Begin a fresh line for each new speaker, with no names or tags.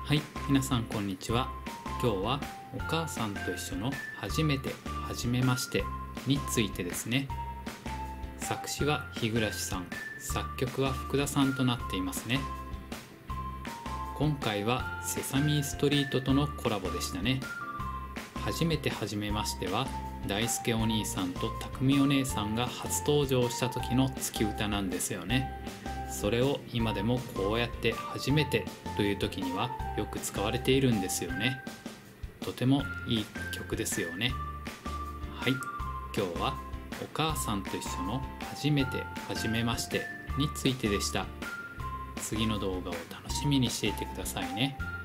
はい、皆さんこんにちは。今日はお母さんと一緒の初めて初めましてについてですね。作詞は日暮さん、作曲は福田さんとなっていますね。今回はセサミストリートとのコラボでしたね。初めて初めましては大輔お兄さんと匠お姉さんが初登場した時の月歌なんですよね。それを今でもこうやって初めてという時にはよく使われているんですよね。とてもいい曲ですよね。はい、今日はお母さんと一緒の初めて初めましてについてでした。次の動画を楽しみにしていてくださいね。